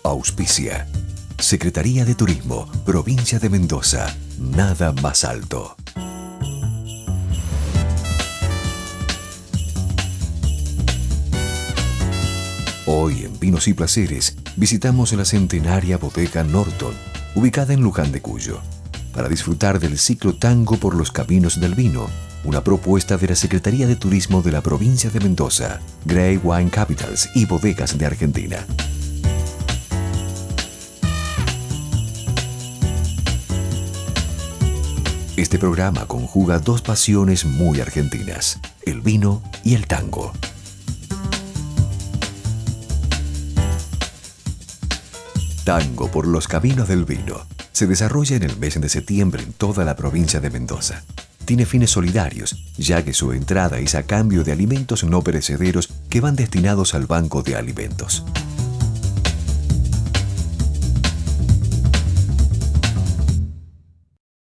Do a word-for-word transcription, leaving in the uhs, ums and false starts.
Auspicia Secretaría de Turismo, Provincia de Mendoza. Nada más alto. Hoy en Vinos y Placeres visitamos la centenaria bodega Norton, ubicada en Luján de Cuyo, para disfrutar del ciclo Tango por los Caminos del Vino, una propuesta de la Secretaría de Turismo de la Provincia de Mendoza, Great Wine Capitals y Bodegas de Argentina. Este programa conjuga dos pasiones muy argentinas, el vino y el tango. Tango por los Caminos del Vino se desarrolla en el mes de septiembre en toda la provincia de Mendoza. Tiene fines solidarios, ya que su entrada es a cambio de alimentos no perecederos que van destinados al Banco de Alimentos.